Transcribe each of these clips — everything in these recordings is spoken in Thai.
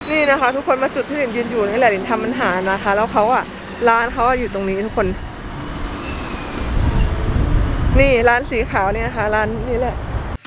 นี่นะคะทุกคนมาจุดที่หลินยืนอยู่นี่แหละหลินทำมันหานะคะแล้วเขาอะร้านเขาอยู่ตรงนี้ทุกคนนี่ร้านสีขาวเนี่ยนะคะร้านนี้แหละ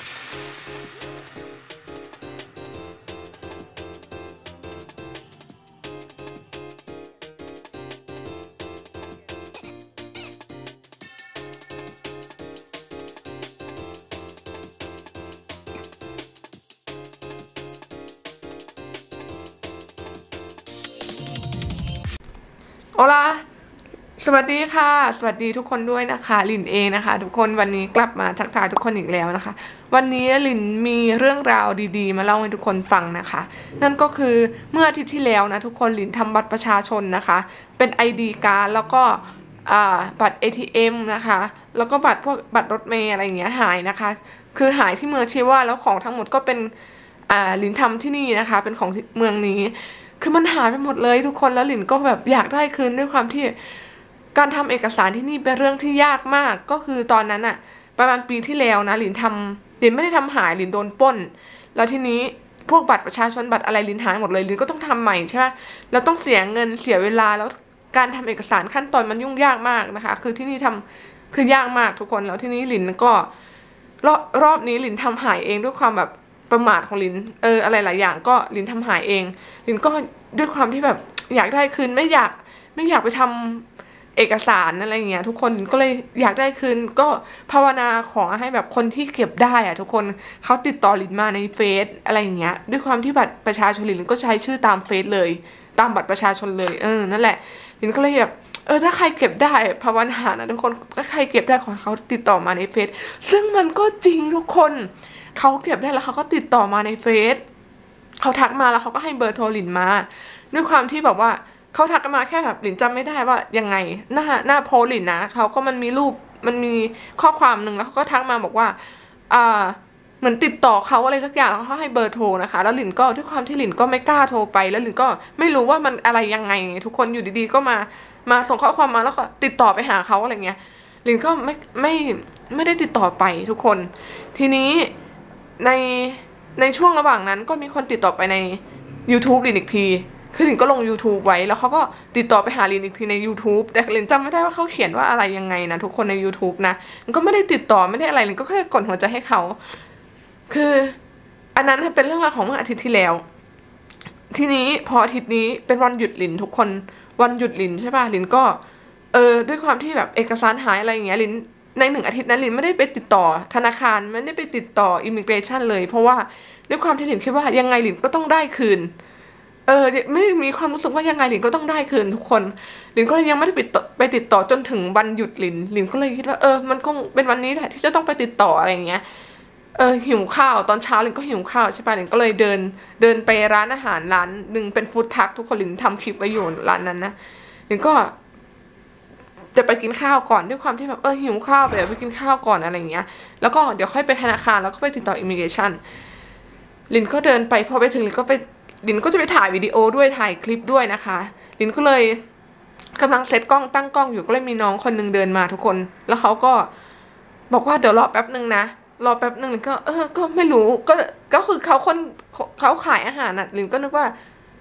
โอลาสวัสดีค่ะสวัสดีทุกคนด้วยนะคะลินเองนะคะทุกคนวันนี้กลับมาทักทายทุกคนอีกแล้วนะคะวันนี้ลินมีเรื่องราวดีๆมาเล่าให้ทุกคนฟังนะคะนั่นก็คือเมื่ออาทิตย์ที่แล้วนะทุกคนลินทำบัตรประชาชนนะคะเป็น ID การ์ดแล้วก็บัตร ATM นะคะแล้วก็บัตรพวกบัตรรถเมล์อะไรอย่างเงี้ยหายนะคะคือหายที่เมืองชิวาแล้วของทั้งหมดก็เป็นลินทำที่นี่นะคะเป็นของเมืองนี้คือมันหายไปหมดเลยทุกคนแล้วหลินก็แบบอยากได้คืนด้วยความที่การทำเอกสารที่นี่เป็นเรื่องที่ยากมากก็คือตอนนั้นอะประมาณปีที่แล้วนะหลินไม่ได้ทำหายหลินโดนปล้นแล้วทีนี้พวกบัตรประชาชนบัตรอะไรหลินหายหมดเลยหลินก็ต้องทำใหม่ใช่ไหมแล้วต้องเสียเงินเสียเวลาแล้วการทำเอกสารขั้นตอนมันยุ่งยากมากนะคะคือที่นี่คือยากมากทุกคนแล้วที่นี้หลินก็รอบนี้หลินทำหายเองด้วยความแบบประมาทของลินอะไรหลายอย่างก็ลินทำหายเองลินก็ด้วยความที่แบบอยากได้คืนไม่อยากไปทำเอกสารอะไรเงี้ยทุกคนก็เลยอยากได้คืนก็ภาวนาขอให้แบบคนที่เก็บได้อะทุกคนเขาติดต่อลินมาในเฟซอะไรอย่างเงี้ยด้วยความที่บัตรประชาชนลินก็ใช้ชื่อตามเฟซเลยตามบัตรประชาชนเลยนั่นแหละลินก็เลยแบบถ้าใครเก็บได้ภาวนานะทุกคนถ้าใครเก็บได้ขอเขาติดต่อมาในเฟซซึ่งมันก็จริงทุกคนเขาเก็บได้แล้วเขาก็ติดต่อมาในเฟซเขาทักมาแล้วเขาก็ให้เบอร์โทรหลินมาด้วยความที่แบบว่าเขาทักมาแค่แบบหลินจำไม่ได้ว่ายังไงหน้าโพสหลินนะเขาก็มันมีรูปมันมีข้อความหนึ่งแล้วเขาก็ทักมาบอกว่าเหมือนติดต่อเขาอะไรสักอย่างแล้วเขาให้เบอร์โทรนะคะแล้วหลินก็ด้วยความที่หลินก็ไม่กล้าโทรไปแล้วหลินก็ไม่รู้ว่ามันอะไรยังไงทุกคนอยู่ดีๆก็มาส่งข้อความมาแล้วก็ติดต่อไปหาเขาอะไรเงี้ยหลินก็ไม่ได้ติดต่อไปทุกคนทีนี้ในช่วงระหว่างนั้นก็มีคนติดต่อไปใน YouTube ลินอีกทีคือลินก็ลง YouTube ไว้แล้วเขาก็ติดต่อไปหาลินอีกทีใน YouTube แต่ลินจำไม่ได้ว่าเขาเขียนว่าอะไรยังไงนะทุกคนใน YouTube นะมันก็ไม่ได้ติดต่อไม่ได้อะไรลินก็แค่กดหัวใจให้เขาคืออันนั้นเป็นเรื่องราวของเมื่ออาทิตย์ที่แล้วทีนี้พออาทิตย์นี้เป็นวันหยุดลินทุกคนวันหยุดลินใช่ป่ะลินก็ด้วยความที่แบบเอกสารหายอะไรอย่างเงี้ยลินใน1 อาทิตย์นั้นลินไม่ได้ไปติดต่อธนาคารไม่ได้ไปติดต่ออิมิเกรชันเลยเพราะว่าด้วยความที่ลินคิดว่ายังไงลินก็ต้องได้คืนไม่มีความรู้สึกว่ายังไงลินก็ต้องได้คืนทุกคนลินก็เลยยังไม่ได้ไปติดต่อจนถึงวันหยุดลินก็เลยคิดว่ามันก็เป็นวันนี้แหละที่จะต้องไปติดต่ออะไรอย่างเงี้ยหิวข้าวตอนเช้าลินก็หิวข้าวใช่ป่ะลินก็เลยเดินไปร้านอาหารร้านหนึ่งเป็นฟู้ดทรัคทุกคนลินทำคลิปไว้อยู่ร้านนั้นนะลินก็จะไปกินข้าวก่อนด้วยความที่แบบหิวข้าวไปกินข้าวก่อนอะไรอย่างเงี้ยแล้วก็เดี๋ยวค่อยไปธนาคารแล้วก็ไปติดต่ออิมิเกชันลินก็เดินไปพอไปถึงลินก็จะไปถ่ายวิดีโอด้วยถ่ายคลิปด้วยนะคะลินก็เลยกำลังเซตกล้องตั้งกล้องอยู่ก็เลยมีน้องคนนึงเดินมาทุกคนแล้วเขาก็บอกว่าเดี๋ยวรอแป๊บนึงนะรอแป๊บนึงลินก็ก็ไม่รู้ก็คือเขาขายอาหารน่ะลินก็นึกว่า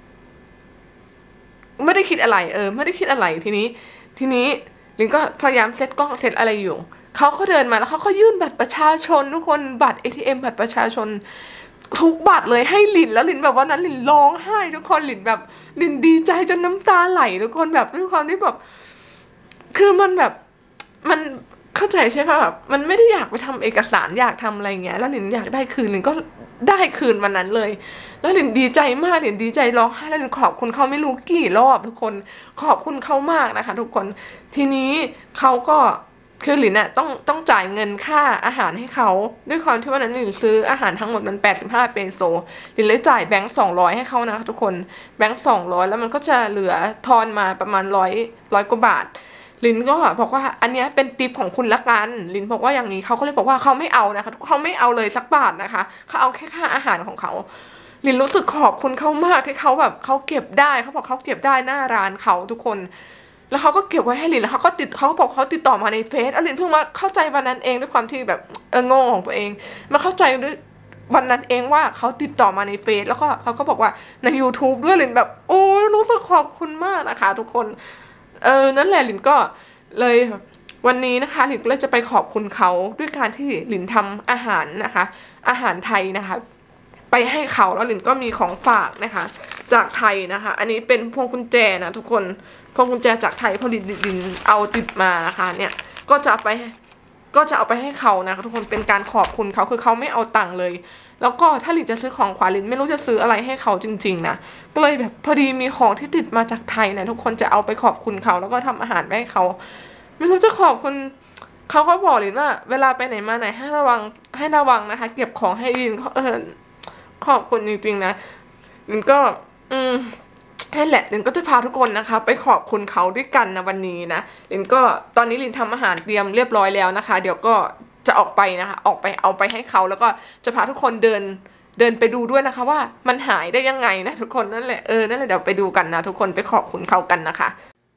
ไม่ได้คิดอะไรไม่ได้คิดอะไรทีนี้ลินก็พยายามเซตกล้องเซตอะไรอยู่เขาก็เดินมาแล้วเขาก็ยื่นบัตรประชาชนทุกคนบัตร ATM บัตรประชาชนทุกบัตรเลยให้ลินแล้วลินแบบว่านั้นลินร้องไห้ทุกคนลินแบบลินดีใจจนน้ำตาไหลทุกคนแบบด้วยความที่แบบคือมันแบบมันเข้าใจใช่ป่ะแบบมันไม่ได้อยากไปทำเอกสารอยากทำอะไรเงี้ยแล้วลินอยากได้คืนลินก็ได้คืนวันนั้นเลยแล้วลินดีใจมากลินดีใจร้องไห้แล้วลินขอบคุณเขาไม่รู้กี่รอบทุกคนขอบคุณเขามากนะคะทุกคนทีนี้เขาก็คือลินอะต้องจ่ายเงินค่าอาหารให้เขาด้วยความที่วันนั้นลินซื้ออาหารทั้งหมดมัน85 เปโซลินเลยจ่ายแบงค์200ให้เขานะคะทุกคนแบงค์200แล้วมันก็จะเหลือทอนมาประมาณร้อยกว่าบาทลินก็บอกว่าอันนี้เป็นทิปของคุณละกันลินบอกว่าอย่างนี้เขาก็เลยบอกว่าเขาไม่เอานะคะเขาไม่เอาเลยสักบาทนะคะเขาเอาแค่ค่าอาหารของเขาลินรู้สึกขอบคุณเขามากที่เขาแบบเขาเก็บได้เขาบอกเขาเก็บได้หน้าร้านเขาทุกคนแล้วเขาก็เก็บไว้ให้ลินแล้วเขาก็บอกเขาติดต่อมาในเฟซลินเพิ่งมาเข้าใจวันนั้นเองด้วยความที่แบบโง่ของตัวเองมาเข้าใจวันนั้นเองว่าเขาติดต่อมาในเฟซแล้วก็เขาก็บอกว่าใน YouTube ด้วยหลินแบบโอ้รู้สึกขอบคุณมากนะคะทุกคนนั่นแหละหลินก็เลยวันนี้นะคะหลินเลยจะไปขอบคุณเขาด้วยการที่หลินทำอาหารนะคะอาหารไทยนะคะไปให้เขาแล้วหลินก็มีของฝากนะคะจากไทยนะคะอันนี้เป็นพวงกุญแจนะทุกคนพวงกุญแจจากไทยพอหลินเอาติดมานะคะเนี่ยก็จะเอาไปให้เขานะคะทุกคนเป็นการขอบคุณเขาคือเขาไม่เอาตังค์เลยแล้วก็ถ้าหลินจะซื้อของขวัญหลินไม่รู้จะซื้ออะไรให้เขาจริงๆนะก็เลยแบบพอดีมีของที่ติดมาจากไทยนะทุกคนจะเอาไปขอบคุณเขาแล้วก็ทำอาหารไปให้เขาไม่รู้จะขอบคุณเขาก็บอกหลินว่าเวลาไปไหนมาไหนให้ระวังนะคะเก็บของให้ดีขอบคุณจริงๆนะหลินก็นั่นแหละลินก็จะพาทุกคนนะคะไปขอบคุณเขาด้วยกันนะวันนี้นะลินก็ตอนนี้ลินทำอาหารเตรียมเรียบร้อยแล้วนะคะเดี๋ยวก็จะออกไปนะคะออกไปเอาไปให้เขาแล้วก็จะพาทุกคนเดินไปดูด้วยนะคะว่ามันหายได้ยังไงนะทุกคนนั่นแหละนั่นแหละเดี๋ยวไปดูกันนะทุกคนไปขอบคุณเขากันนะคะ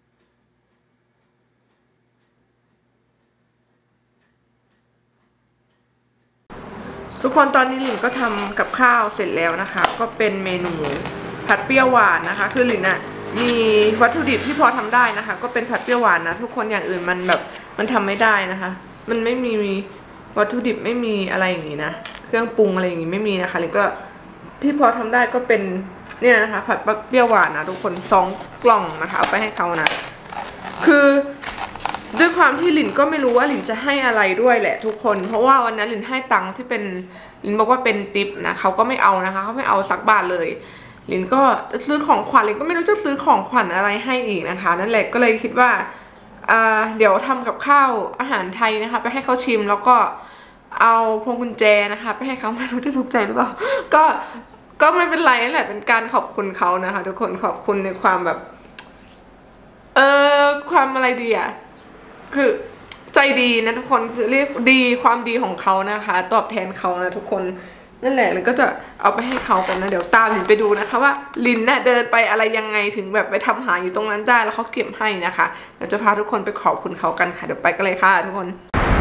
ทุกคนตอนนี้ลินก็ทำกับข้าวเสร็จแล้วนะคะก็เป็นเมนูผัดเปรี้ยวหวานนะคะคือหลินน่ะมีวัตถุดิบที่พอทำได้นะคะก็เป็นผัดเปรี้ยวหวานนะทุกคนอย่างอื่นมันทำไม่ได้นะคะมันไม่มีวัตถุดิบไม่มีอะไรอย่างงี้นะเครื่องปรุงอะไรอย่างงี้ไม่มีนะคะหลินก็ที่พอทำได้ก็เป็นเนี่ยนะคะผัดเปรี้ยวหวานนะทุกคน2 กล่องนะคะเอาไปให้เขานะคือด้วยความที่หลินก็ไม่รู้ว่าหลินจะให้อะไรด้วยแหละทุกคนเพราะว่าวันนั้นหลินให้ตังค์ที่เป็นหลินบอกว่าเป็นติปนะเขาก็ไม่เอานะคะเขาไม่เอาสักบาทเลยหลินก็จะซื้อของขวัญหลินก็ไม่รู้จะซื้อของขวัญอะไรให้อีกนะคะนั่นแหละก็เลยคิดว่าเดี๋ยวทำกับข้าวอาหารไทยนะคะไปให้เขาชิมแล้วก็เอาพวงกุญแจนะคะไปให้เขาไม่รู้จะถูกใจหรือเปล่าก็ไม่เป็นไรนั่นแหละเป็นการขอบคุณเขานะคะทุกคนขอบคุณในความแบบความอะไรดีอะคือใจดีนะทุกคนจะเรียกดีความดีของเขานะคะตอบแทนเขานะทุกคนนั่นแหละลินก็จะเอาไปให้เขากันนะเดี๋ยวตามลินไปดูนะคะว่าลินน่ะเดินไปอะไรยังไงถึงแบบไปทำหาอยู่ตรงนั้นได้แล้วเขาเก็บให้นะคะเดี๋ยวจะพาทุกคนไปขอบคุณเขากันค่ะเดี๋ยวไปกันเลยค่ะทุกคน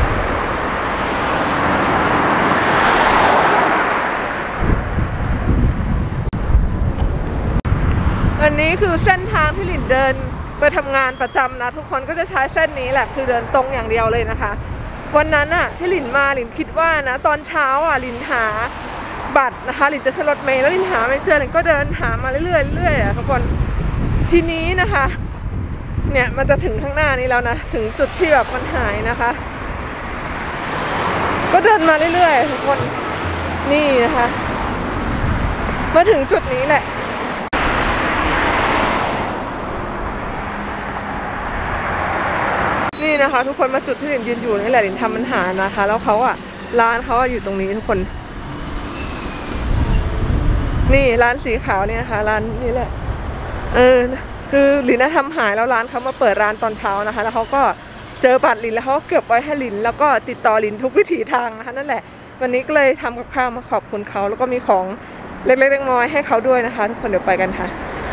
อันนี้คือเส้นทางที่ลินเดินไปทำงานประจำนะทุกคนก็จะใช้เส้นนี้แหละคือเดินตรงอย่างเดียวเลยนะคะวันนั้นอะที่ลินมาลินคิดว่านะตอนเช้าอะลินหาบัตรนะคะลินจะขึ้นรถเมล์แล้วลินหาไม่เจอลินก็เดินหามาเรื่อยๆอะทุกคนทีนี้นะคะเนี่ยมันจะถึงข้างหน้านี้แล้วนะถึงจุดที่แบบมันหายนะคะก็เดินมาเรื่อยๆทุกคนนี่นะคะมาถึงจุดนี้แหละนี่นะคะทุกคนมาจุดที่ลินยืนอยู่นี่แหละลินทำมันหานะคะแล้วเขาอะร้านเขาอยู่ตรงนี้ทุกคนนี่ร้านสีขาวนี่นะคะร้านนี่แหละคือลินทำหายแล้วร้านเขามาเปิดร้านตอนเช้านะคะแล้วเขาก็เจอบัตรลินแล้วเขาเก็บไว้ให้ลินแล้วก็ติดต่อลินทุกวิถีทางนะคะนั่นแหละวันนี้ก็เลยทำกับข้าวมาขอบคุณเขาแล้วก็มีของเล็กๆน้อยๆให้เขาด้วยนะคะทุกคนเดี๋ยวไปกันค่ะ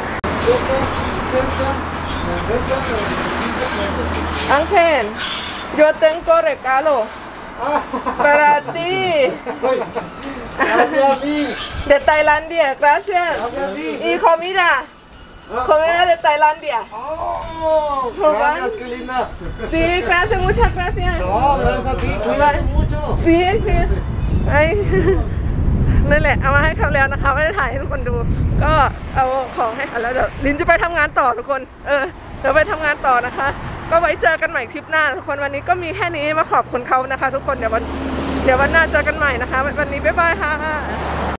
Ángel, yo tengo regalo para ti. Gracias, Mi. De Tailandia, gracias. Y comida. Comida de Tailandia. Oh, gracias, qué linda. Sí, gracias, muchas gracias. No, gracias a ti, cuídate mucho. Sí, sí. Ay. นั่นแหละเอามาให้เขาแล้วนะคะไม่ได้ถ่ายให้ทุกคนดูก็เอาของให้เขาแล้วเดี๋ยวลินจะไปทำงานต่อทุกคนเดี๋ยวไปทำงานต่อนะคะก็ไว้เจอกันใหม่คลิปหน้าทุกคนวันนี้ก็มีแค่นี้มาขอบคุณเขานะคะทุกคนเดี๋ยววันหน้าเจอกันใหม่นะคะวันนี้บ๊ายบายค่ะ